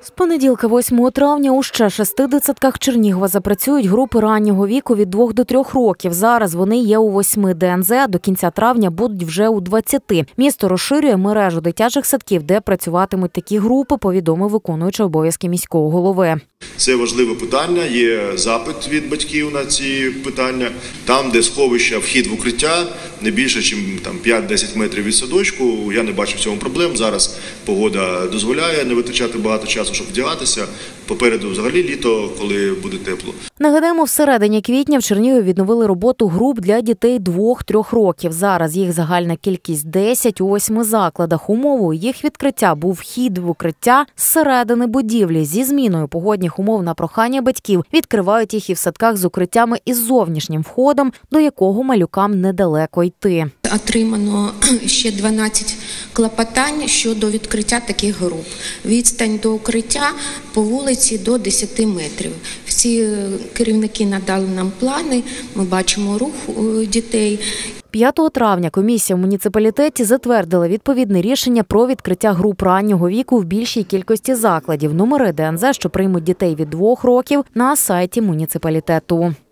З понеділка 8 травня у ще 6 дитсадках Чернігова запрацюють групи раннього віку від 2 до 3 років. Зараз вони є у 8 ДНЗ, а до кінця травня будуть вже у 20. Місто розширює мережу дитячих садків, де працюватимуть такі групи, повідомив виконуючий обов'язки міського голови. Це важливе питання, є запит від батьків на ці питання. Там, де сховища, вхід в укриття не більше, ніж 5-10 метрів від садочку, я не бачу в цьому проблем. Зараз погода дозволяє не витрачати багато часу, щоб вдягатися. Попереду взагалі літо, коли буде тепло. Нагадаємо, всередині квітня в Чернігові відновили роботу груп для дітей 2-3 років. Зараз їх загальна кількість 10 у 8 закладах. Умовою їх відкриття був вхід в укриття зсередини будівлі. Зі зміною погодних умов на прохання батьків відкривають їх і в садках з укриттями із зовнішнім входом, до якого малюкам недалеко йти. Отримано ще 12 клопотань щодо відкриття таких груп. Відстань до укриття по вулиці до 10 метрів. Всі керівники надали нам плани, ми бачимо рух дітей. 5 травня комісія в муніципалітеті затвердила відповідне рішення про відкриття груп раннього віку в більшій кількості закладів. Номери ДНЗ, що приймуть дітей від 2 років, на сайті муніципалітету.